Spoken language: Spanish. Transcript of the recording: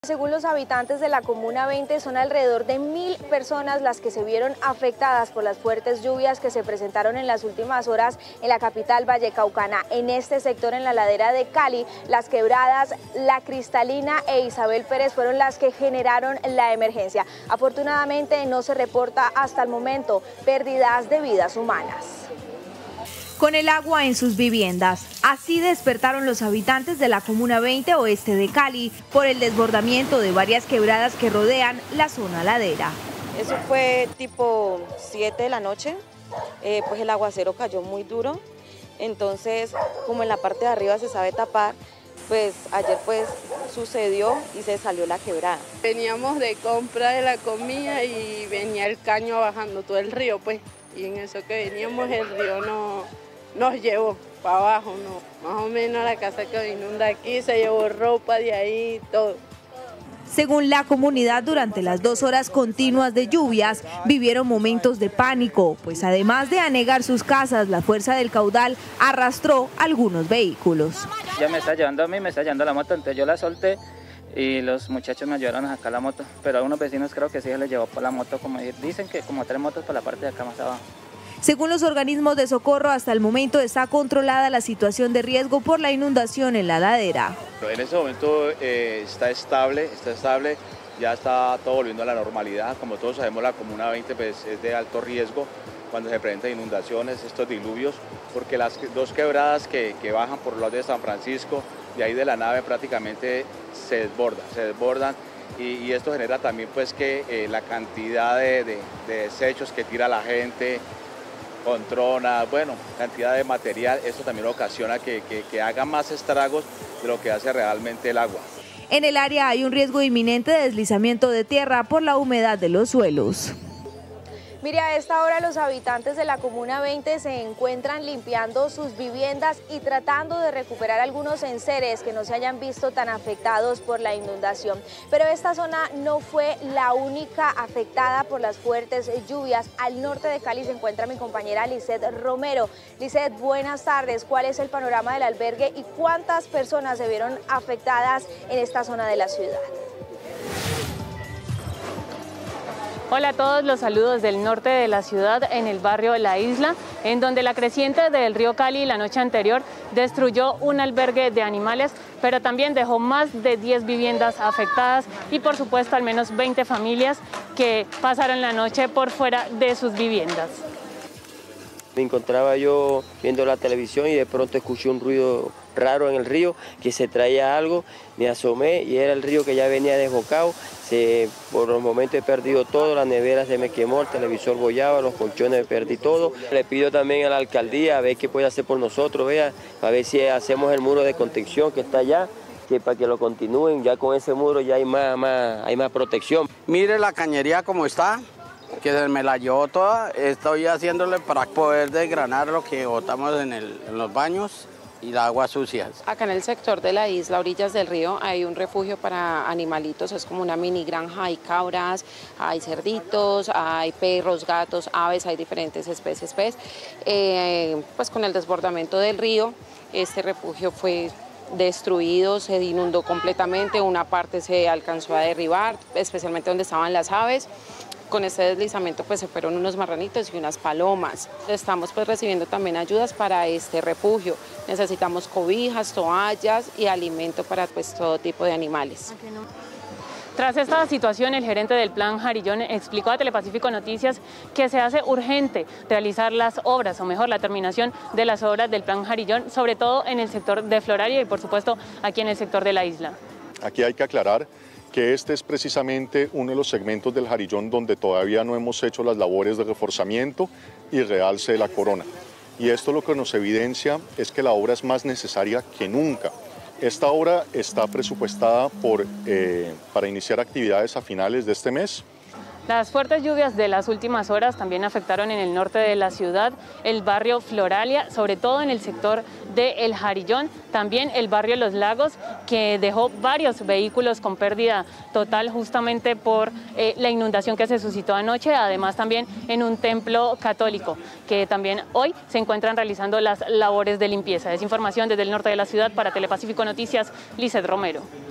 Según los habitantes de la Comuna 20, son alrededor de 1000 personas las que se vieron afectadas por las fuertes lluvias que se presentaron en las últimas horas en la capital vallecaucana. En este sector, en la ladera de Cali, Las Quebradas, La Cristalina e Isabel Pérez fueron las que generaron la emergencia. Afortunadamente no se reporta hasta el momento pérdidas de vidas humanas. Con el agua en sus viviendas. Así despertaron los habitantes de la Comuna 20 oeste de Cali por el desbordamiento de varias quebradas que rodean la zona ladera. Eso fue tipo 7 de la noche, pues el aguacero cayó muy duro, entonces como en la parte de arriba se sabe tapar, pues ayer pues sucedió y se salió la quebrada. Veníamos de compra de la comida y venía el caño bajando todo el río, pues, y en eso que veníamos el río nos llevó para abajo, más o menos la casa que inunda aquí, se llevó ropa de ahí, todo. Según la comunidad, durante las 2 horas continuas de lluvias, vivieron momentos de pánico, pues además de anegar sus casas, la fuerza del caudal arrastró algunos vehículos. Ya me está llevando a mí, me está llevando la moto, entonces yo la solté y los muchachos me ayudaron a sacar la moto, pero a unos vecinos creo que sí se les llevó por la moto, como dicen que como 3 motos por la parte de acá más abajo. Según los organismos de socorro, hasta el momento está controlada la situación de riesgo por la inundación en la ladera. En este momento está estable, ya está todo volviendo a la normalidad. Como todos sabemos, la Comuna 20 pues, es de alto riesgo cuando se presentan inundaciones, estos diluvios, porque las 2 quebradas que bajan por los lados de San Francisco, de ahí de la nave prácticamente se desbordan. Y esto genera también pues, que la cantidad de desechos que tira la gente, con tronas, bueno, cantidad de material, esto también ocasiona que haga más estragos de lo que hace realmente el agua. En el área hay un riesgo inminente de deslizamiento de tierra por la humedad de los suelos. Mire, a esta hora los habitantes de la Comuna 20 se encuentran limpiando sus viviendas y tratando de recuperar algunos enseres que no se hayan visto tan afectados por la inundación. Pero esta zona no fue la única afectada por las fuertes lluvias. Al norte de Cali se encuentra mi compañera Lizeth Romero. Lizeth, buenas tardes. ¿Cuál es el panorama del albergue y cuántas personas se vieron afectadas en esta zona de la ciudad? Hola a todos, los saludos del norte de la ciudad, en el barrio La Isla, en donde la creciente del río Cali la noche anterior destruyó un albergue de animales, pero también dejó más de 10 viviendas afectadas y por supuesto al menos 20 familias que pasaron la noche por fuera de sus viviendas. Me encontraba yo viendo la televisión y de pronto escuché un ruido raro en el río, que se traía algo, me asomé y era el río que ya venía desbocado. Por los momentos he perdido todo, la nevera se me quemó, el televisor bollaba, los colchones perdí todo. Le pido también a la alcaldía a ver qué puede hacer por nosotros, vea, a ver si hacemos el muro de contención que está allá, que para que lo continúen, ya con ese muro ya hay más protección. Mire la cañería como está, que se me la llevó toda, estoy haciéndole para poder desgranar lo que botamos en los baños y las aguas sucias. Acá en el sector de la isla, orillas del río, hay un refugio para animalitos, es como una mini granja, hay cabras, hay cerditos, hay perros, gatos, aves, hay diferentes especies. Pues con el desbordamiento del río, este refugio fue destruido, se inundó completamente, una parte se alcanzó a derribar, especialmente donde estaban las aves. Con este deslizamiento pues se fueron unos marranitos y unas palomas. Estamos pues recibiendo también ayudas para este refugio. Necesitamos cobijas, toallas y alimento para pues todo tipo de animales. Tras esta situación, el gerente del Plan Jarillón explicó a Telepacífico Noticias que se hace urgente realizar las obras, o mejor, la terminación de las obras del Plan Jarillón, sobre todo en el sector de Floralia y por supuesto aquí en el sector de la isla. Aquí hay que aclarar que este es precisamente uno de los segmentos del Jarillón donde todavía no hemos hecho las labores de reforzamiento y realce de la corona. Y esto lo que nos evidencia es que la obra es más necesaria que nunca. Esta obra está presupuestada para iniciar actividades a finales de este mes. Las fuertes lluvias de las últimas horas también afectaron en el norte de la ciudad, el barrio Floralia, sobre todo en el sector de El Jarillón, también el barrio Los Lagos, que dejó varios vehículos con pérdida total justamente por la inundación que se suscitó anoche, además también en un templo católico, que también hoy se encuentran realizando las labores de limpieza. Es información desde el norte de la ciudad para Telepacífico Noticias, Lizeth Romero.